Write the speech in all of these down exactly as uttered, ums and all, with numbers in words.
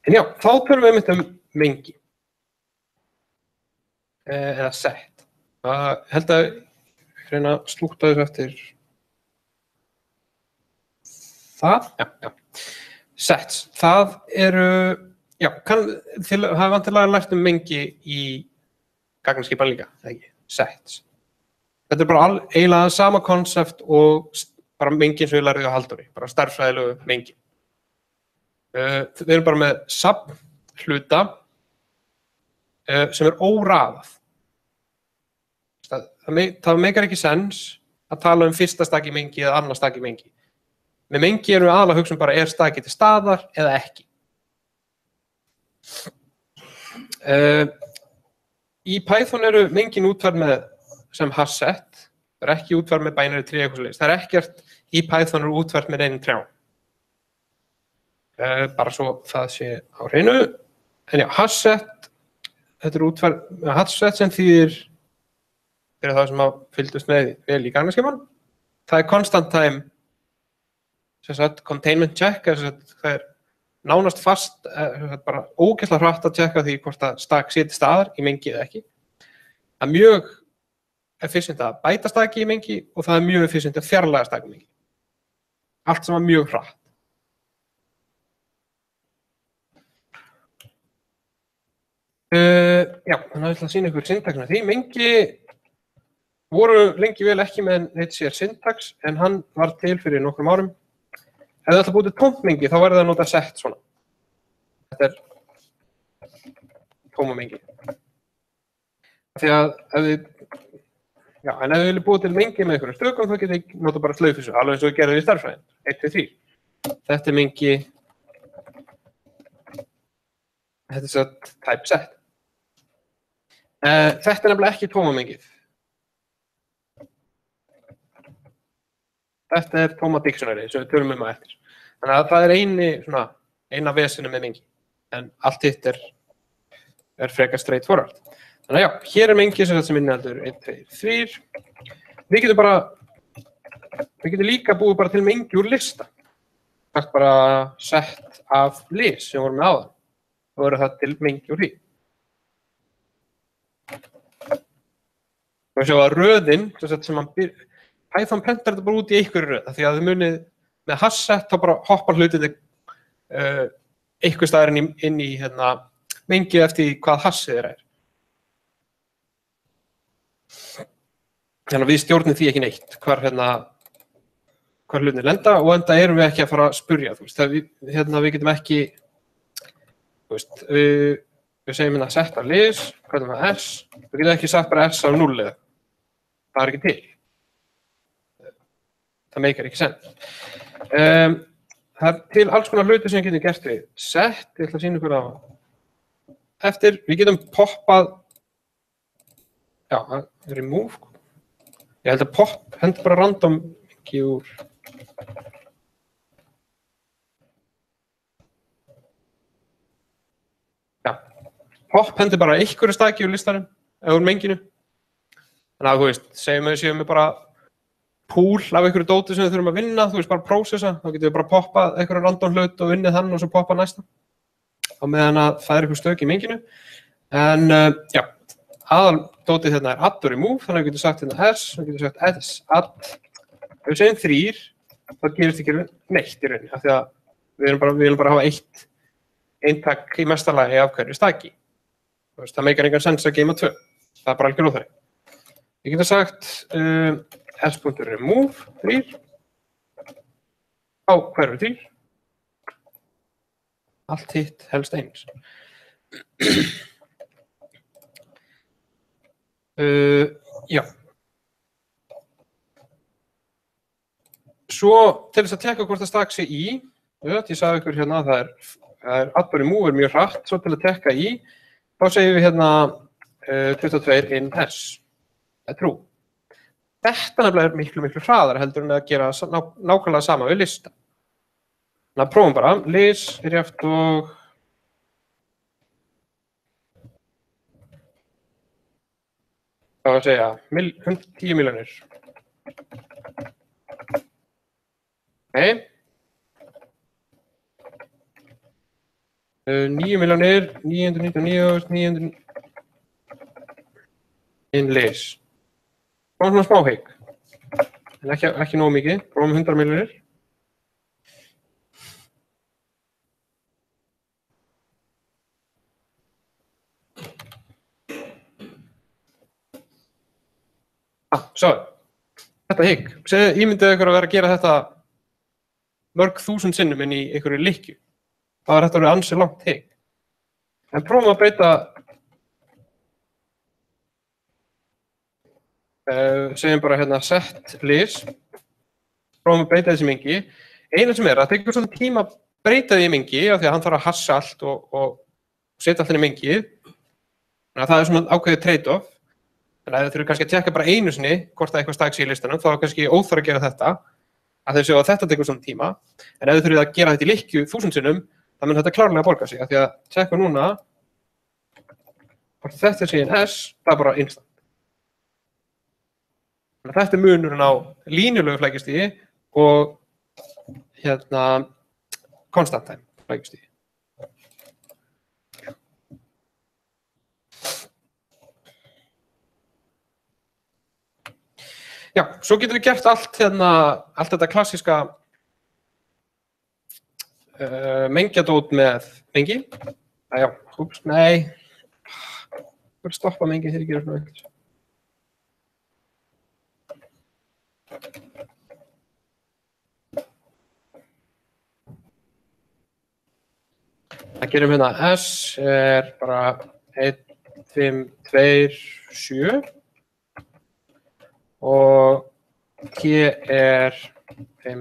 En já, þá tölum við einmitt um mengi. Eða set. Það held að reyna að slúta þessu eftir það. Já, já. Sets. Það eru, já, kann, til, það er vantilega lært um mengi í gagnskipan líka, það ekki? Sets. Þetta er bara all, eiginlega sama konsept og bara mengin sem við lærðum á Halldóri, bara stærðfræðilegu mengi. Uh, við erum bara með safn hluta uh, sem er óraðað. Það, það, það meikar ekki sens að tala um fyrsta staki mengi eða annar staki mengi. Með mengi erum við aðalega að hugsa um bara er staki til staðar eða ekki. Uh, í Python eru mengin útfærð með sem hasset, það er ekki útfærð með binary tree eitthvað svoleiðis. Það er ekkert í Python eru útfært með einum trjám. Uh, bara svo það sé á hreinu. En já, hasset, þetta er útfært með hasset sem þýðir fyrir það sem að fylgdust með vel í gagnskipan. Það er constant time sem sagt containment check, sagt, það er nánast fast, sagt, bara ógeðslega hratt að checka því hvort að stak sé til staðar í mengi eða ekki. Það er mjög efficient að bæta staki í mengi og það er mjög efficient að fjarlæga staki í mengi. Allt sem er mjög hratt. Uh, já, þannig að ég ætla að sýna ykkur syntaxina því. Mengi voru lengi vel ekki með neitt sér syntax en hann var til fyrir nokkrum árum. Ef þið ætla að búið til tómt mengi þá verður það að nota set svona. Þetta er tóma mengi. Því að ef þið, já, en ef þið viljið búið til mengi með einhverjum stökum þá getið þið nota bara slaufusu, alveg eins og við gerðum í stærðfræðin. eitt, tvö, þrír. Þetta er mengi, þetta er set type set. Uh, þetta er nefnilega ekki tóma mengið. Þetta er tóma dictionary sem við tölum um að eftir. Þannig að það er eini, svona, eina vesinu með mengi. En allt hitt er, er frekar straightforward. Þannig að já, hér er mengi sem, sem innihaldur eitt, tvö, þrír. Við getum bara, við getum líka búið bara til mengi úr lista. Sagt bara set af list sem vorum með áðan. Þá verður það til mengi úr því. Við sjá að röðin, sem hann byr, Python prentar þetta bara út í einhverju röð, því að þið munið með hasset þá bara hoppa hlutinni uh, einhver staðar inn í, inn í hérna, mengi eftir hvað hassið þeirra er. Þannig að við stjórnum því ekki neitt, hvar, hérna, hvar hlutinni lenda og enda erum við ekki að fara að spurja. Þú veist, við, hérna, við getum ekki, þú veist, við, við segjum hérna set af lis, hvað er það s, við getum ekki sagt bara s af núll eða, það er ekki til. Það meikar ekki sens. Um, það er til alls konar hluti sem við getum gert við set, ég ætla að sýna ykkur á eftir, við getum poppað, já, remove, ég held að pop hendur bara random ekki úr, já, pop hendur bara einhverju staki úr listanum, eða úr menginu, þannig að þú veist, segjum við séum við bara pool af einhverju dóti sem við þurfum að vinna, þú veist bara prósessa, þá getum við bara poppað einhverju random hlut og vinnið þann og svo poppa næsta. Á meðan að það er einhver stök í menginu. En uh, já, aðal dótið hérna er add og remove, þannig að við getum sagt hérna s, við getum sagt s, add. Ef við segjum þrír, þá gerist ekki neitt í rauninni, af því að við erum bara, við viljum bara hafa eitt eintak í mestalagi af hverju staki. Þú veist, það meikar engan sens að geima tvö, það er bara algjör óþarfi. Við getum sagt uh, s.remove þrír á hverju þrír. Allt hitt helst eins. uh, já. Svo til þess að tekka hvort það stak sig í, ég sagði ykkur hérna að það er, það er add og remove er mjög hratt, svo til að tekka í, þá segjum við hérna uh, tuttugu og tvö in s. Það er trú. Þetta nefnilega er miklu, miklu hraðar heldur en að gera ná, nákvæmlega sama við lista. Þannig að prófum bara, lis, rétt og hvað að segja, mil, tíu milljónir. Ok. Uh, níu milljónir, níu hundruð níutíu og níu þúsund níu hundruð inn lis. Prófum svona smá hygg. En ekki, ekki nógu mikið. Prófum hundrað milljónir. Ah, svo. Þetta hygg. Ímyndið ykkur að vera að gera þetta mörg þúsund sinnum inn í einhverju lykkju. Það var þetta að vera ansi langt hygg. En prófum að breyta uh, segjum bara hérna set lis. Prófum að breyta þessi mengi. Einu sem er að það tekur svona tíma að breyta því í mengi af því að hann þarf að hassa allt og, og setja allt inn í mengi. Þannig að það er svona ákveðið trade-off. Þannig að þið þurfum kannski að tjekka bara einu sinni hvort það eitthvað stæks í listanum, þá er kannski óþarf að gera þetta, að þau séu að þetta tekur svona tíma. En ef þið þurfum að gera þetta í lykkju þúsund sinnum, þá mun þetta klárlega borga sig, af því að tjekka núna hvort þetta sé en S, það er bara instant. Þannig að þetta er munurinn á línulegu flækjustígi og hérna constant time flækjustígi. Já, svo getum við gert allt, hérna, allt þetta klassíska uh, mengjadót með mengi. Já, húps, nei. Ég vil stoppa mengi þegar ég gerir svona eitthvað. Það gerum hérna S er bara einn, fimm, tveir, sjö. Og T er fimm.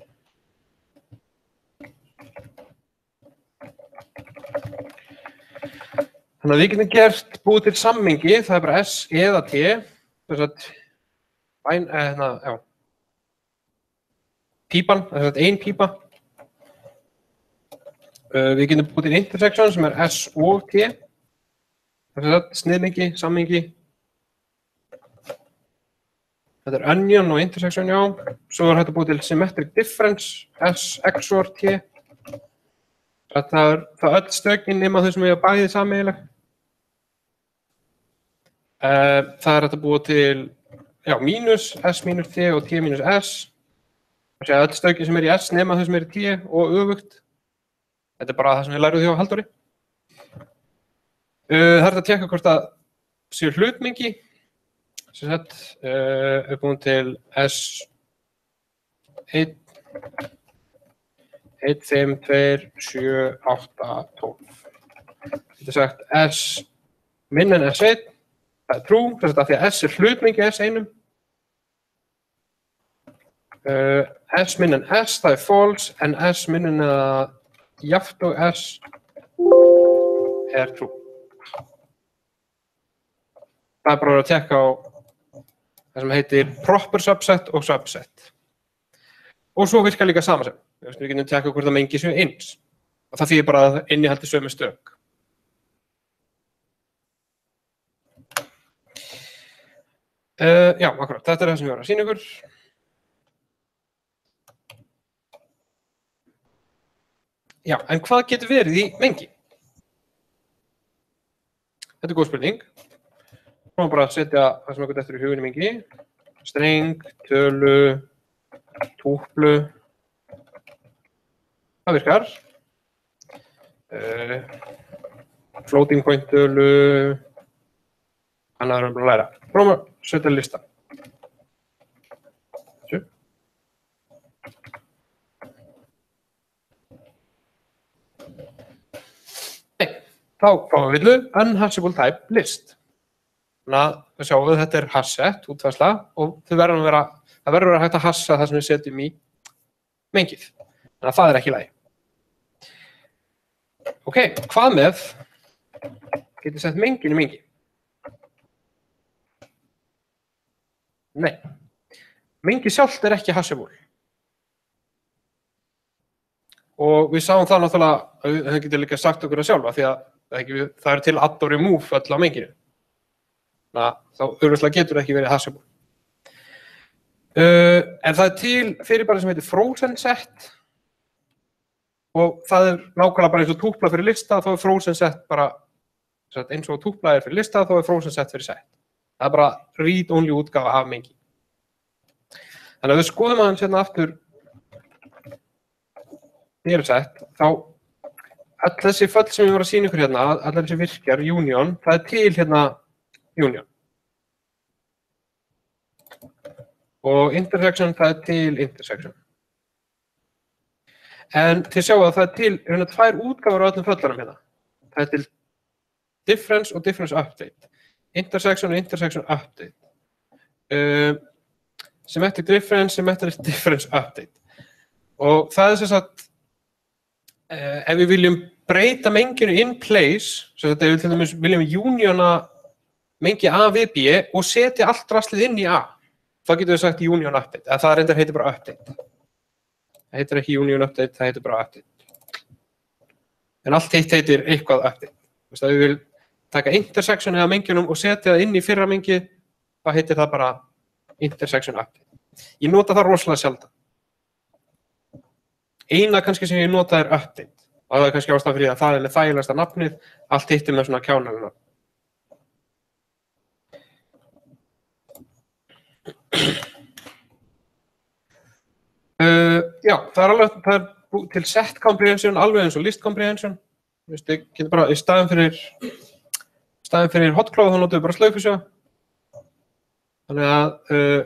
Þannig að við getum gert búið til sammengi, það er bara S eða T. Þess að ein, eða, já. Pípan, þess að ein pípa. Við getum búið til intersection sem er S og T. Þess að sniðmengi, sammengi. Þetta er onion og intersection, já. Svo er þetta búið til symmetric difference, S, X O R, T. Það er það öll stökin nema þau sem við hafa bæðið sameiginleg. Það er þetta búið til, já, mínus, S mínus T og T mínus S. Það er öll stökin sem er í S nema þau sem er í T og öfugt. Þetta er bara það sem við lærum því á Halldóri. Það er þetta að tjekka hvort það séu hlutmengi. Sem sagt, uh, er búin til S einn, einn, fimm, tveir, sjö, átta, tólf. Þetta er sagt S minna en S einn, það er true, þess að því að S er hlutmengi S einum. Uh, S minna en S, það er false, en S minna en að jafnt og S er true. Það er bara að tekka á það sem heitir proper subset og subset. Og svo virkar líka samansefn. Við getum tekka hvort það mengi séu eins. Og það þýðir bara að innihaldi sömu stök. Uh, já, akkurat. Þetta er það sem ég var að sýna ykkur. Já, en hvað getur verið í mengi? Þetta er góð spurning. Svo má bara setja það sem eitthvað eftir í hugunni mengi. Streng, tölu, túplu. Það virkar. Uh, floating point tölu. Annað erum við að læra. Prófum að setja lista. Sjö. Nei, þá fáum við villu unhashable type list. Þannig að við sjáum að þetta er hasset, útfærsla, og þau verður að vera, það verður að vera hægt að hassa það sem við setjum í mengið. Þannig að það er ekki í lagi. Ok, hvað með getur sett mengin í mengi? Nei, mengi sjálft er ekki hashable. Og við sáum það náttúrulega, það getur líka sagt okkur að sjálfa, því að það er til add og remove öll á menginu. Þá auðvitað getur ekki verið hashable. Uh, en það er til fyrirbæri sem heitir frozen set og það er nákvæmlega bara eins og túpla fyrir lista, þá er frozen set bara eins og túpla er fyrir lista, þá er frozen set fyrir set. Það er bara read-only útgáfa af mengi. Þannig að við skoðum aðeins hérna aftur dataset, þá all þessi föll sem ég var að sýna ykkur hérna, allar þessi virkjar, union, það er til hérna union. Og intersection, það er til intersection. En til sjáu að það er til hérna tvær útgáfur á öllum föllunum hérna. Það er til difference og difference update. Intersection og intersection update. Uh, symmetric difference, symmetric difference update. Og það er sem sagt, uh, ef við viljum breyta menginu in place, svo þetta við til dæmis viljum uniona mengi A við B og setja allt draslið inn í A, þá getum við sagt union update, eða það reyndar heitir bara update. Það heitir ekki union update, það heitir bara update. En allt hitt heitir eitthvað update. Þú veist, ef við viljum taka intersection eða mengjunum og setja það inn í fyrra mengi, þá heitir það bara intersection update. Ég nota það rosalega sjaldan. Eina kannski sem ég nota er update. Og það er kannski ástæðan fyrir að það er með þægilegasta nafnið, allt hitt er með svona kjánalina. Uh, já, það er alveg það er til set comprehension, alveg eins og list comprehension. Þú veist, ég getur bara í staðin fyrir í staðin fyrir hotcloth, þá notum við bara slaufusjá. Þannig að uh,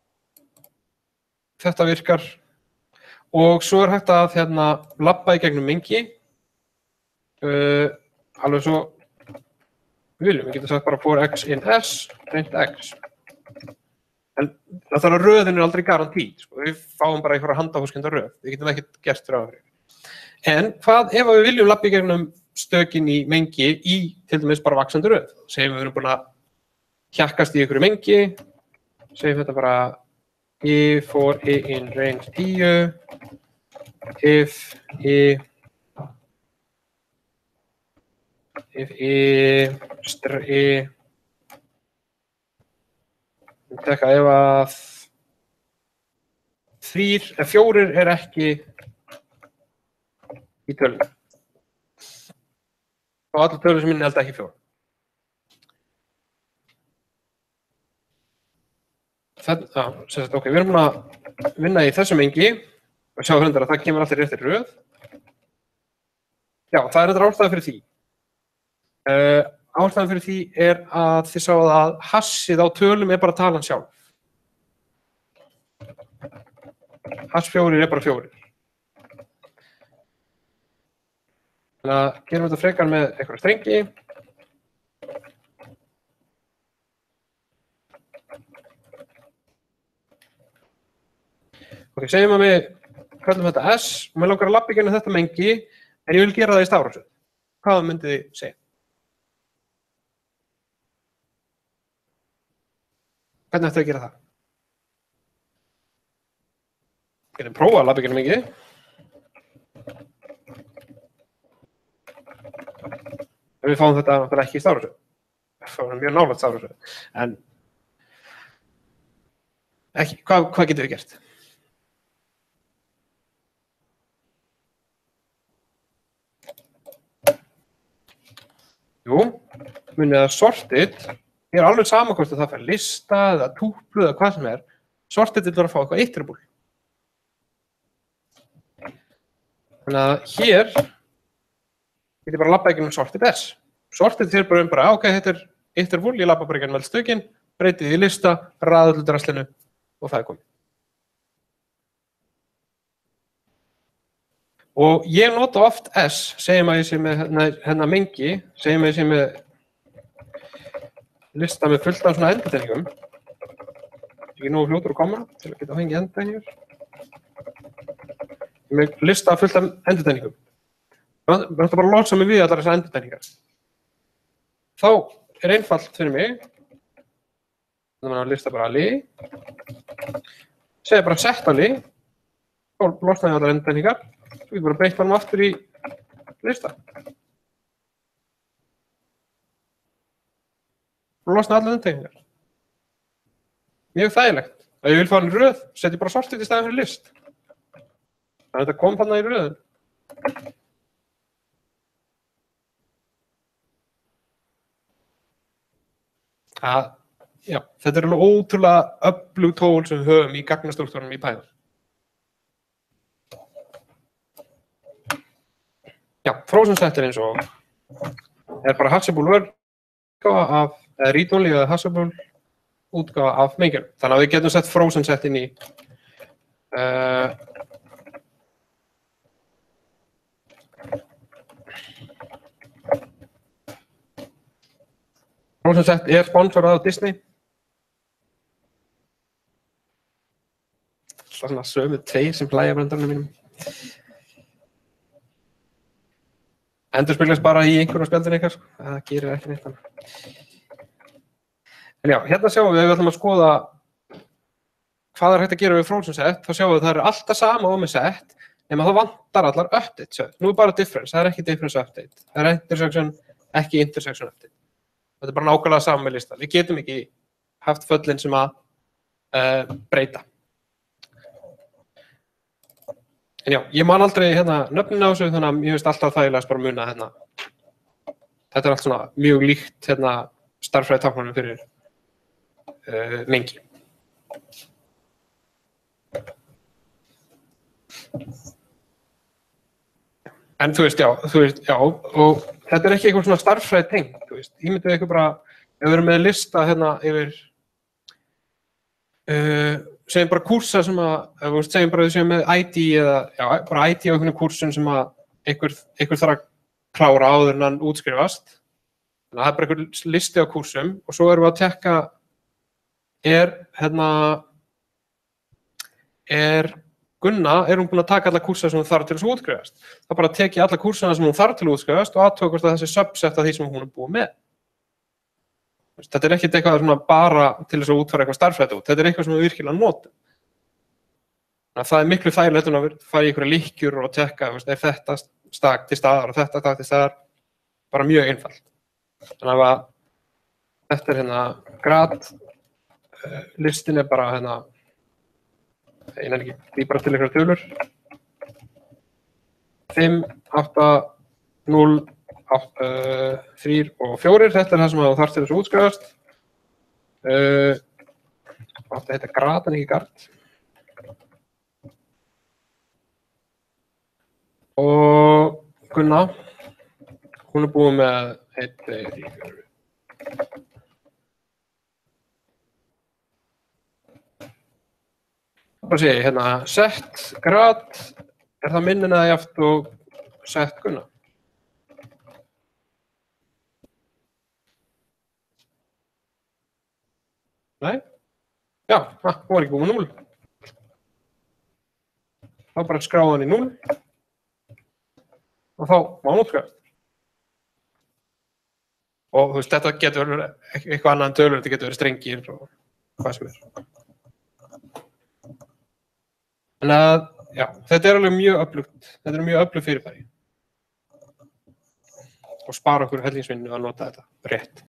þetta virkar. Og svo er hægt að hérna labba í gegnum mengi. Uh, alveg svo við viljum, við getum sagt bara for x in s, print x. En það þarf að röðin er aldrei garantít, sko. Við fáum bara einhverja handahúskenda röð, við getum ekkert gert fyrir áhrif. En hvað ef við viljum labba í gegnum stökin í mengi í til dæmis bara vaxandi röð? Segjum við erum búin að hjakkast í einhverju mengi, segjum þetta bara if for i in range tíu, if i if i str i tekka ef að þrír, eða fjórir er ekki í tölunum. Og allir tölur sem minni held ekki fjórir. Þetta, já, sem sagt, ok, við erum búin að vinna í þessu mengi og sjá hrundar að það kemur allir réttir röð. Já, það er þetta ástæða fyrir því. Uh, Ástæðan fyrir því er að þið sáðu að hassið á tölum er bara talan sjálf. Hass fjórir er bara fjórir. Þannig að gerum þetta frekar með eitthvað strengi. Ok, segjum að við kallum þetta S og við langar að labba í gegnum þetta mengi en ég vil gera það í stafrófsröð. Hvað myndið þið segja? Hvernig ættu að gera það? Getum prófað að labba í gegnum mengi. En við fáum þetta náttúrulega ekki í stafrófsröð. Við fáum mjög nálægt stafrófsröð. En ekki, hvað, hvað getum við gert? Jú, munið að sorted er alveg sama hvort það fær lista eða túplu eða hvað sem er. Sorted vil vera að fá eitthvað iterable. Þannig að hér get ég bara labba í gegnum sorted S. Sorted þér bara um bara, ok, þetta er iterable, ég labba bara í gegnum vel stökin, breytið í lista, raða öllu draslinu og það er komið. Og ég nota oft S, segjum að ég sé með hérna mengi, segjum að ég sé með lista með fullt af svona endurtenningum. Ég er nógu fljótur að koma til að geta fengið endurtenningur. Ég er með lista fullt af endurtenningum. Við ætlum bara að losa mig við allar þessar endurtenningar. Þá er einfalt fyrir mig, þannig að lista bara li, segja bara set á li, og losna ég allar endurtenningar. Svo getur bara breytt hann aftur í lista. Og losna allar endurtenningar. Mjög þægilegt. Ef ég vil fá hann í röð, setjum bara sorted í staðinn fyrir list. Þannig að þetta kom þarna í röðun. Að, já, þetta er alveg ótrúlega öflug tól sem við höfum í gagnastruktúrunum í Python. Já, frozen set er eins og er bara hashable útgáfa af, eða read-only eða hashable útgáfa af mengjunum. Þannig að við getum sett frozen set inn í uh, frozen set er sponsorað af Disney. Það er svona sömu tveir sem hlæja brandarunum mínum. Endurspeglast bara í einhverjum spjaldinu ykkar, það gerir ekki neitt annað. En já, hérna sjáum við, ef við ætlum að skoða hvað er hægt að gera við frozen set, þá sjáum við að það er alltaf sama og með set, nema það vantar allar updates. Nú er bara difference, það er ekki difference update. Það er intersection, ekki intersection update. Þetta er bara nákvæmlega sama með lista. Við getum ekki haft föllin sem að uh, breyta. En já, ég man aldrei hérna nöfnin á þessu, þannig að ég veist alltaf þægilegast bara muna hérna. Þetta er allt svona mjög líkt hérna stærðfræði táknunum fyrir uh, mengi. En þú veist, já, þú veist, já, og þetta er ekki eitthvað svona stærðfræði tengt, þú veist. Ég myndi eitthvað bara, ef við erum með lista hérna yfir uh, segjum bara kúrsa sem að, ef við segjum bara að við segjum með I D eða, já, bara I D á einhvern kúrsun sem að einhver, einhver þarf að klára áður en hann útskrifast. Þannig að það er bara einhver listi á kúrsum og svo erum við að tekka er, hérna, er Gunna, er hún búin að taka alla kúrsa sem hún þarf til þess að útskrifast. Það bara tek ég alla kúrsana sem hún þarf til að útskrifast og aðtöku hvort að þessi subset af því sem hún er búin með. Þetta er ekkert eitthvað svona bara til þess að útfæra eitthvað stærðfræði út. Þetta er eitthvað sem við virkilega notum. Það er miklu þægilegt að fara í einhverja lykkjur og tekka, er þetta stak til staðar og þetta stak til staðar. Bara mjög einfalt. Þannig að þetta er hérna grad, listin er bara hérna, ég nefnir ekki, því bara til einhverja tölur. fimm, átta, núll, þrír og fjórir, þetta er það sem þú þarft til þess að útskrifast. Uh, þetta heita grad en ekki gard. Og Gunna, hún er búin með einn, tveir, þrír, fjórir. Bara sé ég hérna, set grad, er það minnin eða jafnt og set Gunna? Nei? Já, ah, hún var ekki búin með núll. Þá bara skráða hann í núll. Og þá má hann útskrifast. Og þú veist, þetta getur verið eitthvað annað en tölur, þetta getur verið strengir og hvað sem er. Þannig að, já, þetta er alveg mjög öflugt, þetta er mjög öflugt fyrirbæri. Og spara okkur hellingsvinnu að nota þetta rétt.